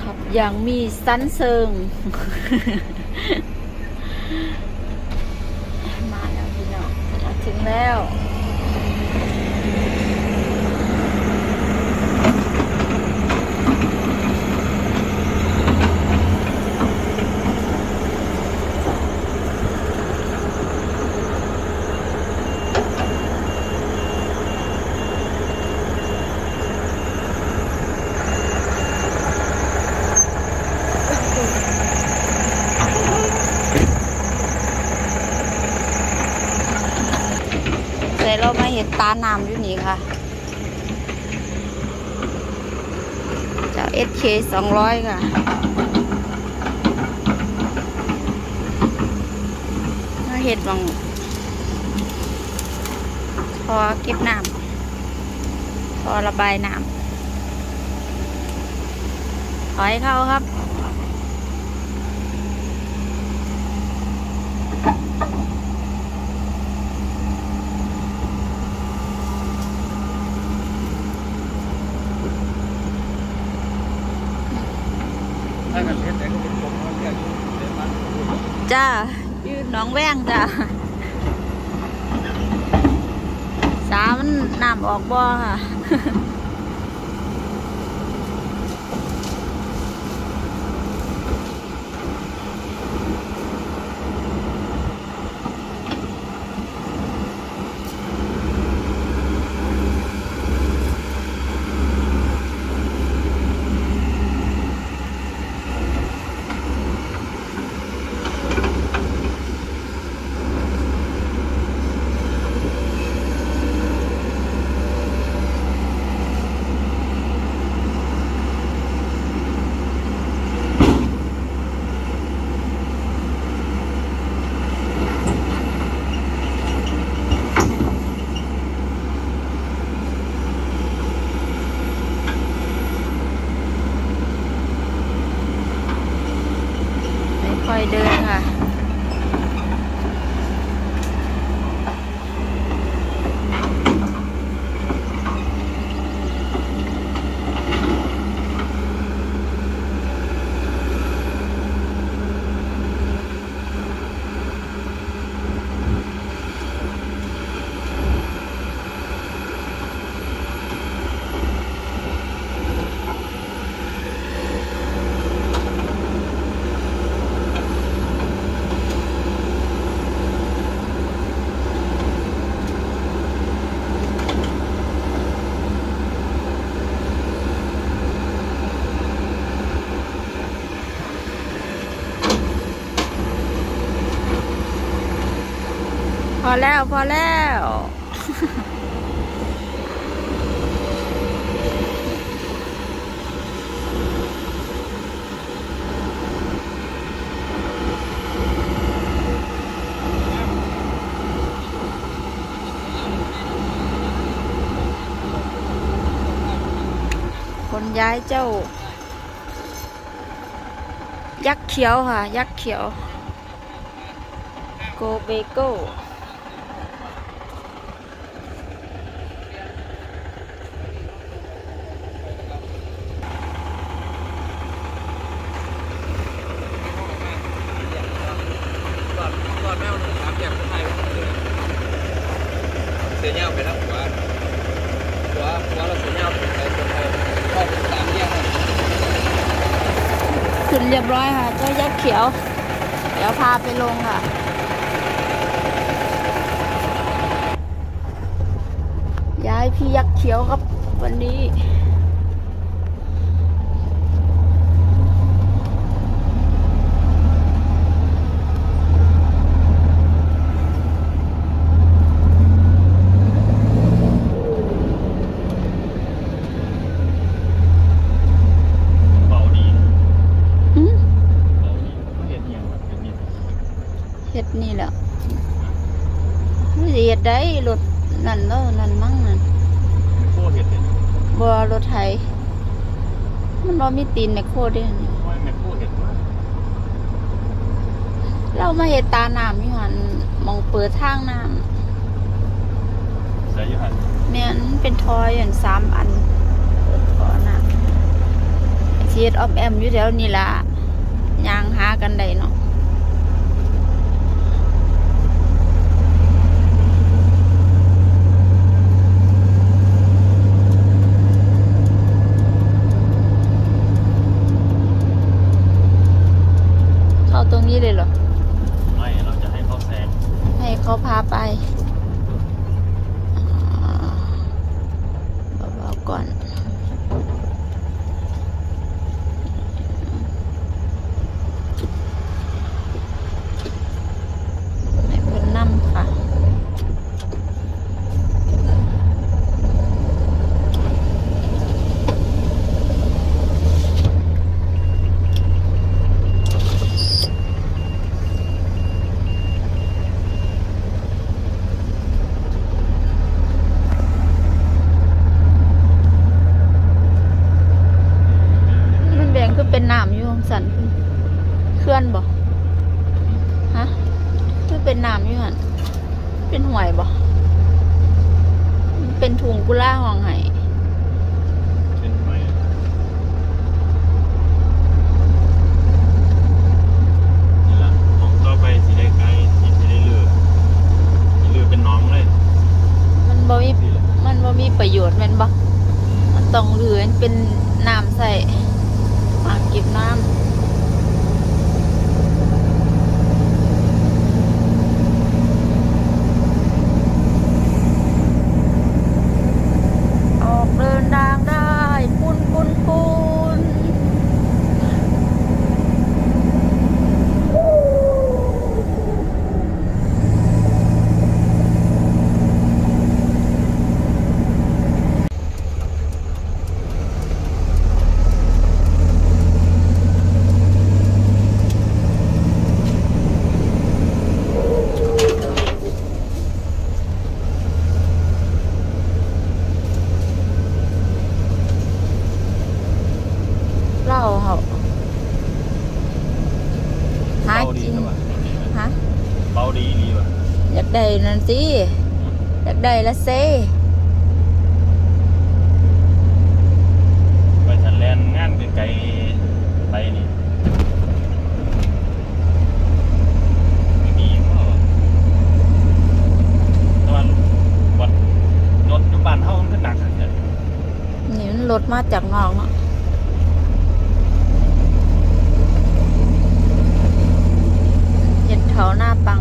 ขับอย่างมีสันเซิง มาแล้วพี่น้องมาถึงแล้วเรามาเห็นตาน้ำอยู่นี่ค่ะจาก SK 200ค่ะมาเห็นบังพอเก็บน้ำพอระบายน้ำถอยเข้าครับจ้าอยู่หนองแวงจ้าสามันน้ำออกบ่อค่ะค่อยเดินค่ะพอแล้วพอแล้วคนย้ายเจ้ายักษ์เขียวค่ะยักษ์เขียวโกเบโก้เสียเงาไปแล้วหัวเราเสียเงาไปคนไทยก็เป็นตามเรียกขึ้นเรียบร้อยค่ะเจ้ายักษ์เขียวเดี๋ยวพาไปลงค่ะย้ายพี่ยักษ์เขียวครับวันนี้นี่แหละไม่เห็ดได้รถนั่นแล้วนั่นมั่งนั่นบัวรถไทยมันบ่มีตีนแมคโครด้วยเรามาเห็ดตาน้ำอยู่หันมองเปิดทางน้ำใส่อยู่หันแม่นเป็นทอยอย่าง3 อันเปิดท่อน้ำสิชีดออมแอมอยู่แถวนี่ล่ะย่างหากันได้เนาะเข้าตรงนี้เลยเหรอไม่เราจะให้เขาแซงให้เขาพาไปเบาๆก่อนให้เพิ่นนำค่ะเป็นน้ำอยู่ของสันเคลื่อนบ่ฮะคือเป็นน้ำอยู่หันเป็นห่วยบ่เป็นถุงกุล่าห้องไห้เป็นไหมนี่แหละของต่อไปสีได้ไกลสีได้เลือเป็นน้องเลยมันบ่มีประโยชน์แม่นบ่มันต้องเลือเป็นน้ำใส่อ่างเก็บน้ำออกเดินทางได้ปุนหากินฮะเบาดีว่ะอยากได้นั่นสิอยากได้ละเซ่ไปทันแลนงานไกลไปนี่ไม่ดีเพราะตอนวัดรถอยู่บ้านเฮามันก็หนักเนี่ยนี่มันรถมาจากนอกเนาะเขาหน้าปัง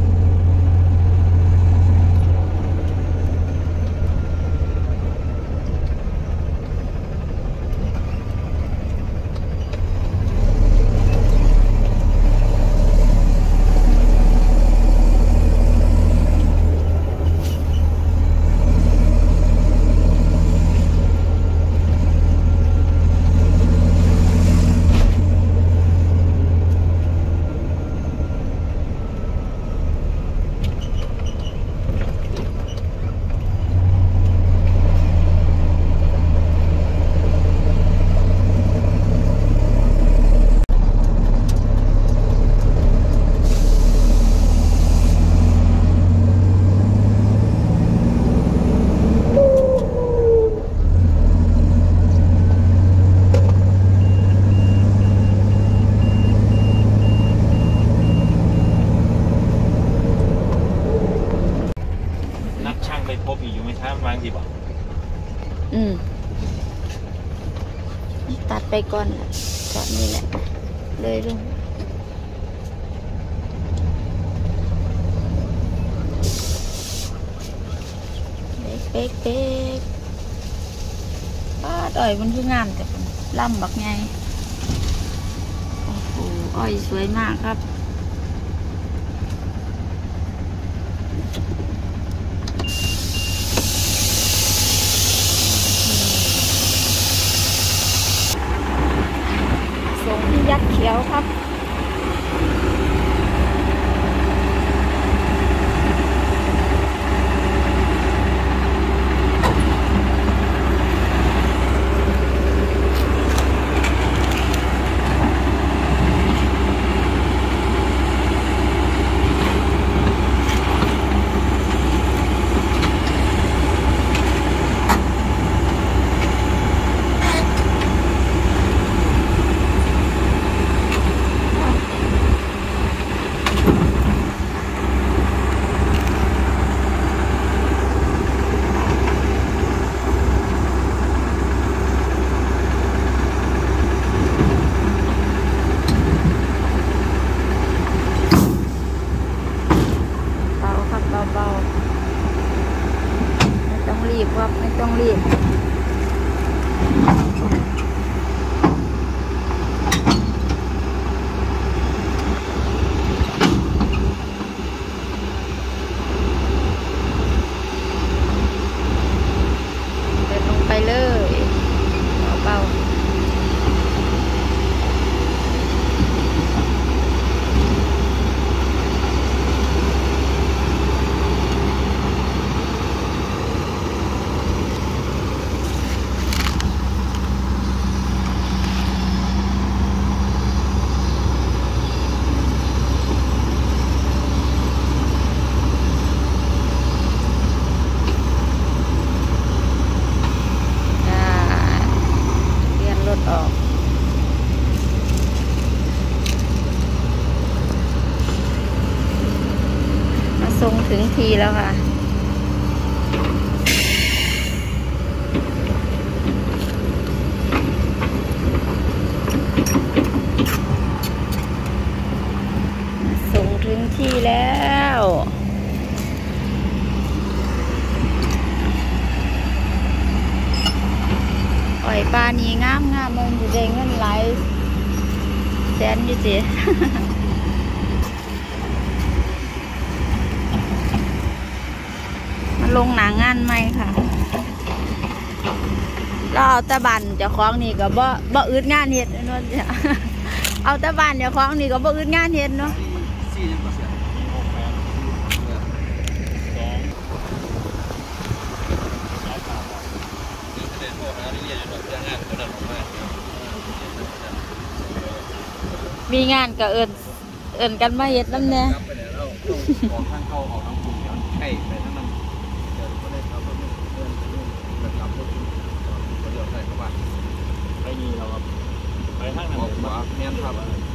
ตัดไปก่อนจอดนี่แหละเลยลุงเป๊กป้าดอยมันคืองามแต่ล่ำบักไงโอ้โหอ้อยสวยมากครับยักษ์เขียวครับ เออกมาส่งถึงทีแล้วค่ะส่งถึงที่แล้วอ้อยปลานี่งามมันจะได้เงินหลายแสนอยู่สิ มาลงหนังงานใหม่ค่ะเราเอาตะบันเจ้าของนี่ก็บ่อึดงานเฮ็ดเนาะ เอาตะบันเจ้าของนี่ก็บ่อึดงานเฮ็ดเนาะ มีงานก็เอิญกันมาเฮ็ดน้ำแน่ออกทางเข้าออกทางกรุงเนี่ยใกล้ไปทั้งนั้นเดี๋ยวก็ได้ครับเพื่อนแบบรับรถเดี๋ยวใส่เข้าไปไปนี่เราครับไปทางนั้นออกขวาแม่นครับ